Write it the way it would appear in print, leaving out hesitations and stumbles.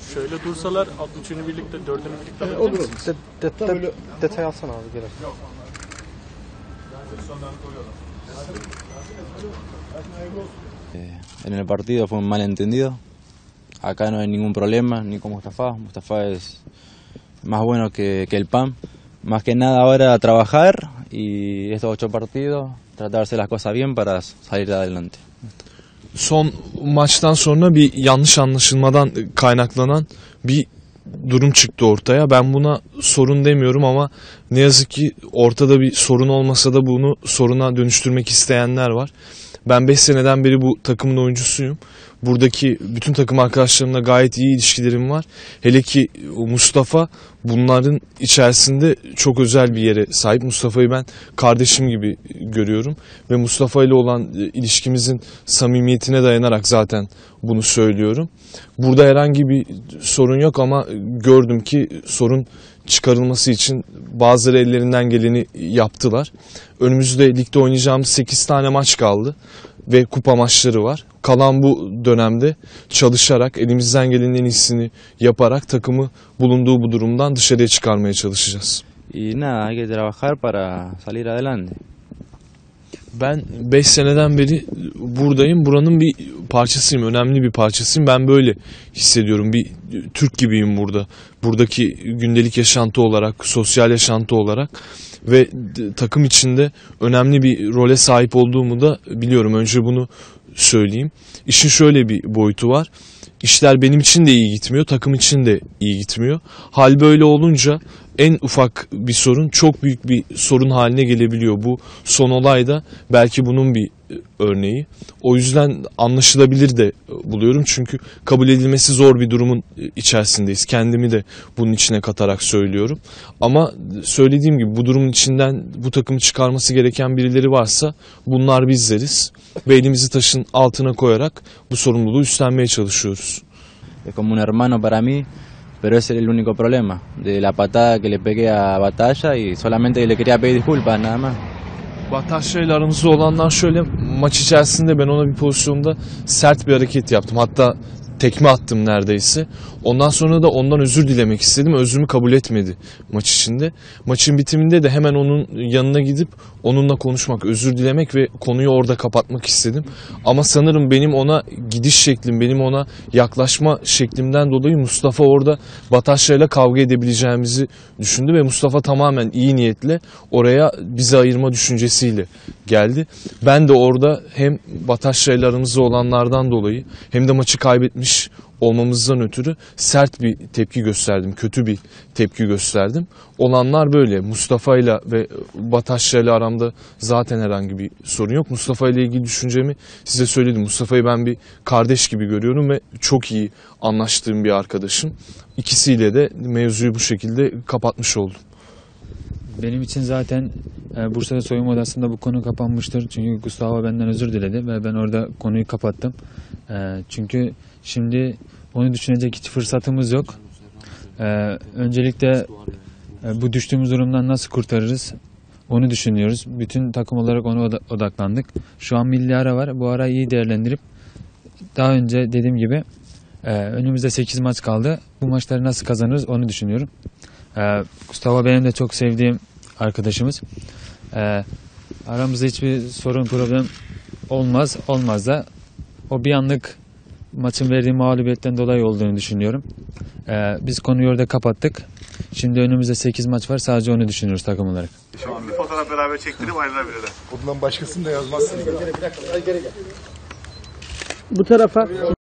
Şöyle dursalar 63'ünü birlikte, 4'ünü birlikte Olur. Detay alsana abi gerek. En el partido fue un malentendido. Acá no hay ningún problema, ni con Mustafa. Mustafa es más bueno que el PAM. Más que nada ahora a trabajar y estos 8 partidos, tratar de hacer las cosas bien para salir adelante. Son maçtan sonra bir yanlış anlaşılmadan kaynaklanan bir durum çıktı ortaya. Ben buna sorun demiyorum ama ne yazık ki ortada bir sorun olmasa da bunu soruna dönüştürmek isteyenler var. Ben 5 seneden beri bu takımın oyuncusuyum. Buradaki bütün takım arkadaşlarımla gayet iyi ilişkilerim var. Hele ki Mustafa bunların içerisinde çok özel bir yere sahip. Mustafa'yı ben kardeşim gibi görüyorum. Ve Mustafa ile olan ilişkimizin samimiyetine dayanarak zaten bunu söylüyorum. Burada herhangi bir sorun yok ama gördüm ki sorun çıkarılması için bazıları ellerinden geleni yaptılar. Önümüzde ligde oynayacağımız 8 tane maç kaldı ve kupa maçları var. Kalan bu dönemde çalışarak, elimizden gelenin en iyisini yaparak takımı bulunduğu bu durumdan dışarıya çıkarmaya çalışacağız. Y nada, hay que trabajar para salir adelante. Ben 5 seneden beri buradayım. Buranın bir parçasıyım. Önemli bir parçasıyım. Ben böyle hissediyorum. Bir Türk gibiyim burada. Buradaki gündelik yaşantı olarak, sosyal yaşantı olarak ve takım içinde önemli bir role sahip olduğumu da biliyorum. Önce bunu söyleyeyim. İşin şöyle bir boyutu var. İşler benim için de iyi gitmiyor, takım için de iyi gitmiyor. Hal böyle olunca en ufak bir sorun çok büyük bir sorun haline gelebiliyor. Bu son olay da belki bunun bir örneği. O yüzden anlaşılabilir de buluyorum. Çünkü kabul edilmesi zor bir durumun içerisindeyiz. Kendimi de bunun içine katarak söylüyorum. Ama söylediğim gibi bu durumun içinden bu takımı çıkarması gereken birileri varsa bunlar bizleriz. Ve elimizi taşın altına koyarak bu sorumluluğu üstlenmeye çalışıyoruz. Es como un hermano para mí, pero ese es el único problema. De la patada que le pegué a Batalla y solamente le quería pedir disculpas, nada más. Batasya ile aramızda olanlar şöyle, maç içerisinde ben ona bir pozisyonda sert bir hareket yaptım. Hatta tekme attım neredeyse. Ondan sonra da ondan özür dilemek istedim. Özrümü kabul etmedi maç içinde. Maçın bitiminde de hemen onun yanına gidip onunla konuşmak, özür dilemek ve konuyu orada kapatmak istedim. Ama sanırım benim ona gidiş şeklim, benim ona yaklaşma şeklimden dolayı Mustafa orada Batasya ile kavga edebileceğimizi düşündü ve Mustafa tamamen iyi niyetle oraya bizi ayırma düşüncesiyle geldi. Ben de orada hem Batasya ile aramızda olanlardan dolayı hem de maçı kaybetmiş olmamızdan ötürü sert bir tepki gösterdim, kötü bir tepki gösterdim. Olanlar böyle. Mustafa ile ve Batasya ile aramda zaten herhangi bir sorun yok. Mustafa ile ilgili düşüncemi size söyledim. Mustafa'yı ben bir kardeş gibi görüyorum ve çok iyi anlaştığım bir arkadaşım. İkisiyle de mevzuyu bu şekilde kapatmış oldum. Benim için zaten Bursa'da soyunma odasında bu konu kapanmıştır. Çünkü Gustavo benden özür diledi ve ben orada konuyu kapattım. Çünkü şimdi onu düşünecek hiç fırsatımız yok. Öncelikle bu düştüğümüz durumdan nasıl kurtarırız onu düşünüyoruz. Bütün takım olarak ona odaklandık. Şu an milli ara var. Bu arayı iyi değerlendirip daha önce dediğim gibi önümüzde 8 maç kaldı. Bu maçları nasıl kazanırız onu düşünüyorum. Gustavo benim de çok sevdiğim arkadaşımız. Aramızda hiçbir sorun problem olmaz da o bir anlık maçın verdiği mağlubiyetten dolayı olduğunu düşünüyorum. Biz konuyu orada kapattık. Şimdi önümüzde 8 maç var. Sadece onu düşünüyoruz takım olarak. Şimdi bir fotoğraf beraber çektirip ayrılabilirler. Bundan başkasını da yazmazsın. Bu tarafa